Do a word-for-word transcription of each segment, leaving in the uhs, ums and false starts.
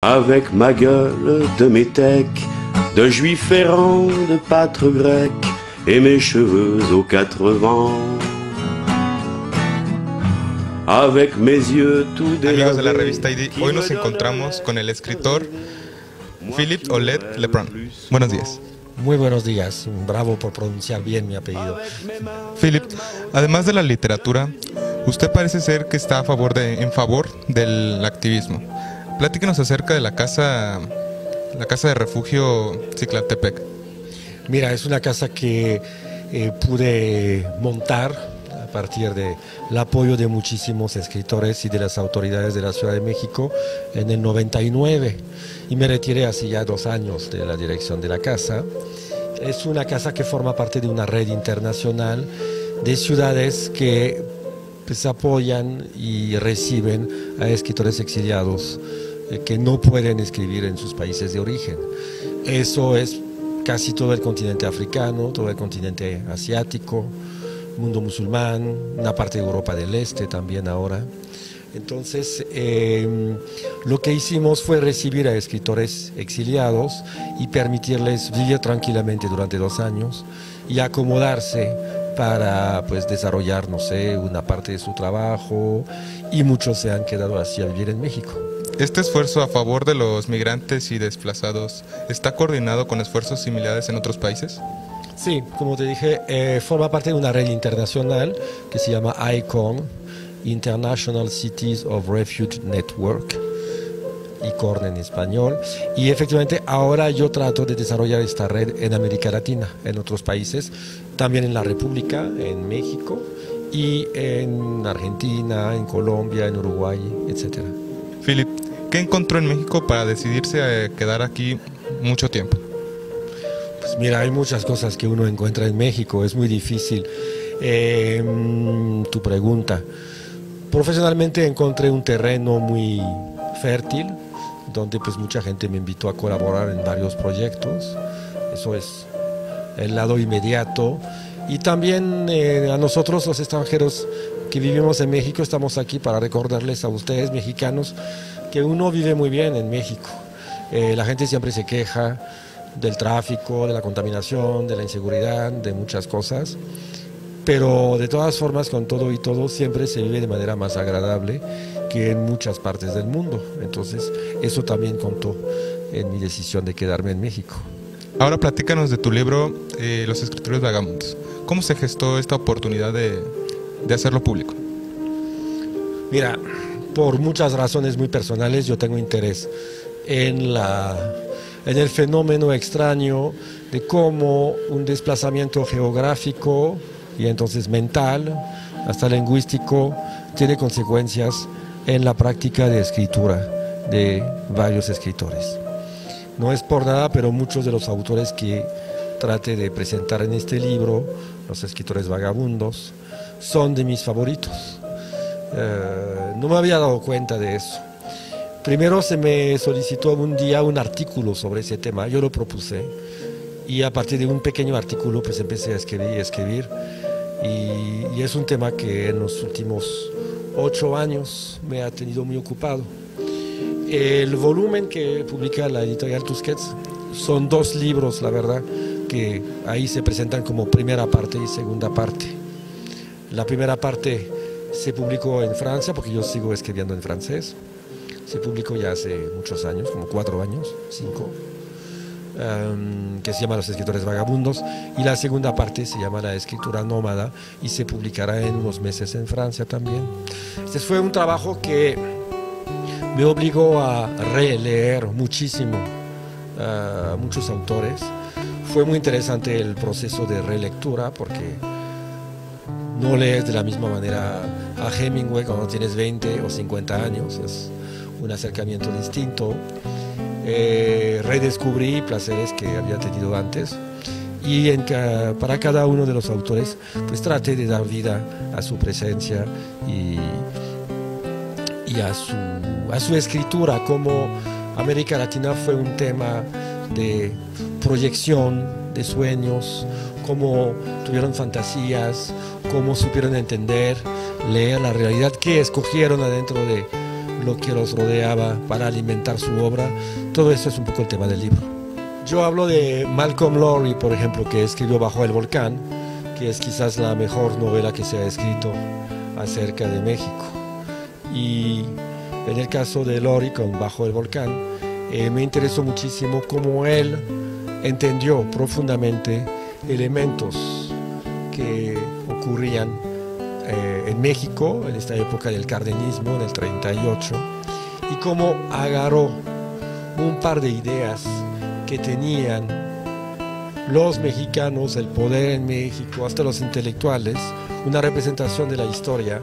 Avec ma gueule de métèque, de juif errant, de pâtre grec, et mes cheveux aux quatre vents. Avec mes yeux tout délavés. Amigos de la revista I D, hoy nos encontramos con el escritor Philippe Aulet-Lebrun. Buenos días. Muy buenos días, bravo por pronunciar bien mi apellido. Philippe, además de la literatura, usted parece ser que está a favor de, en favor del activismo. Platíquenos acerca de la casa, la casa de refugio Ciclatepec. Mira, es una casa que eh, pude montar a partir del apoyo de muchísimos escritores y de las autoridades de la Ciudad de México en el noventa y nueve, y me retiré hace ya dos años de la dirección de la casa. Es una casa que forma parte de una red internacional de ciudades que pues, apoyan y reciben a escritores exiliados eh, que no pueden escribir en sus países de origen. Eso es casi todo el continente africano, todo el continente asiático, mundo musulmán, una parte de Europa del Este también ahora. Entonces, eh, lo que hicimos fue recibir a escritores exiliados y permitirles vivir tranquilamente durante dos años y acomodarse para pues, desarrollar, no sé, una parte de su trabajo, y muchos se han quedado así a vivir en México. ¿Este esfuerzo a favor de los migrantes y desplazados está coordinado con esfuerzos similares en otros países? Sí, como te dije, eh, forma parte de una red internacional que se llama I C O N, International Cities of Refuge Network, I C O N en español, y efectivamente ahora yo trato de desarrollar esta red en América Latina, en otros países, también en la República, en México, y en Argentina, en Colombia, en Uruguay, etcétera. Philippe, ¿qué encontró en México para decidirse a quedar aquí mucho tiempo? Pues mira, hay muchas cosas que uno encuentra en México, es muy difícil. Eh, tu pregunta. Profesionalmente encontré un terreno muy fértil, donde pues mucha gente me invitó a colaborar en varios proyectos. Eso es el lado inmediato. Y también eh, a nosotros los extranjeros que vivimos en México, estamos aquí para recordarles a ustedes mexicanos que uno vive muy bien en México. Eh, la gente siempre se queja del tráfico, de la contaminación, de la inseguridad, de muchas cosas, pero de todas formas, con todo y todo, siempre se vive de manera más agradable que en muchas partes del mundo. Entonces, eso también contó en mi decisión de quedarme en México. Ahora platícanos de tu libro, eh, Los escritores vagabundos. ¿Cómo se gestó esta oportunidad de, de hacerlo público? Mira, por muchas razones muy personales, yo tengo interés en la... en el fenómeno extraño de cómo un desplazamiento geográfico y entonces mental, hasta lingüístico, tiene consecuencias en la práctica de escritura de varios escritores. No es por nada, pero muchos de los autores que trate de presentar en este libro, Los escritores vagabundos, son de mis favoritos. Eh, no me había dado cuenta de eso. Primero se me solicitó un día un artículo sobre ese tema, yo lo propuse, y a partir de un pequeño artículo pues empecé a escribir y escribir, y, y es un tema que en los últimos ocho años me ha tenido muy ocupado. El volumen que publica la editorial Tusquets son dos libros, la verdad, que ahí se presentan como primera parte y segunda parte. La primera parte se publicó en Francia, porque yo sigo escribiendo en francés. Se publicó ya hace muchos años, como cuatro años, cinco, um, que se llama Los escritores vagabundos, y la segunda parte se llama La escritura nómada y se publicará en unos meses en Francia también. Este fue un trabajo que me obligó a releer muchísimo a muchos autores. Fue muy interesante el proceso de relectura porque no lees de la misma manera a Hemingway cuando tienes veinte o cincuenta años. Es un acercamiento distinto. Eh, redescubrí placeres que había tenido antes, y en ca para cada uno de los autores pues traté de dar vida a su presencia y, y a, su, a su escritura. Como América Latina fue un tema de proyección, de sueños, cómo tuvieron fantasías, cómo supieron entender, leer la realidad que escogieron adentro de lo que los rodeaba para alimentar su obra. Todo esto es un poco el tema del libro. Yo hablo de Malcolm Lowry, por ejemplo, que escribió Bajo el Volcán, que es quizás la mejor novela que se ha escrito acerca de México. Y en el caso de Lowry con Bajo el Volcán, eh, me interesó muchísimo cómo él entendió profundamente elementos que ocurrían eh, en México en esta época del cardenismo, en el treinta y ocho, y cómo agarró un par de ideas que tenían los mexicanos, el poder en México, hasta los intelectuales, una representación de la historia,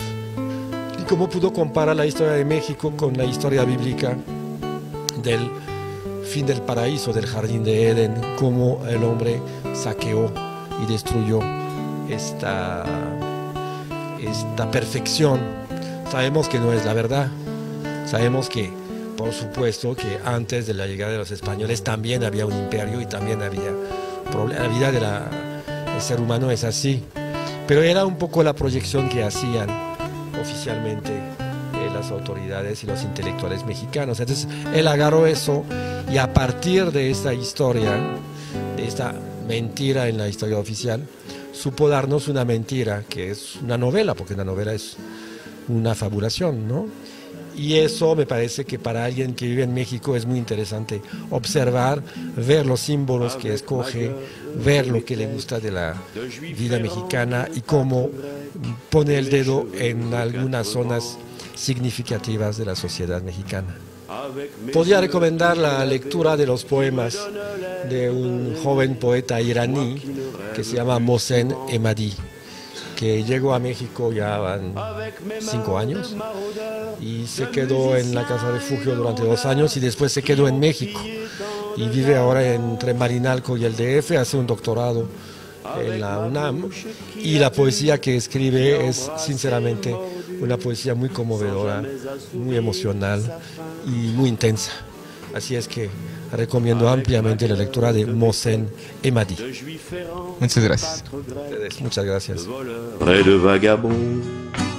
y cómo pudo comparar la historia de México con la historia bíblica del fin del paraíso, del jardín de Edén, cómo el hombre saqueó y destruyó esta, esta perfección. Sabemos que no es la verdad, sabemos que, por supuesto, que antes de la llegada de los españoles también había un imperio y también había problemas. La vida del de ser humano es así, pero era un poco la proyección que hacían oficialmente eh, las autoridades y los intelectuales mexicanos. Entonces él agarró eso y a partir de esta historia, de esta mentira en la historia oficial, supo darnos una mentira que es una novela, porque una novela es una fabulación, ¿no? Y eso me parece que para alguien que vive en México es muy interesante observar, ver los símbolos que escoge, ver lo que le gusta de la vida mexicana y cómo pone el dedo en algunas zonas significativas de la sociedad mexicana. Podría recomendar la lectura de los poemas de un joven poeta iraní que se llama Mohsen Emadi, que llegó a México ya van cinco años y se quedó en la Casa Refugio durante dos años y después se quedó en México y vive ahora entre Marinalco y el D F, hace un doctorado en la UNAM y la poesía que escribe es sinceramente una poesía muy conmovedora, muy emocional y muy intensa. Así es que recomiendo ampliamente la lectura de Mohsen Emadi. Muchas gracias. Muchas gracias. Près de vagabonds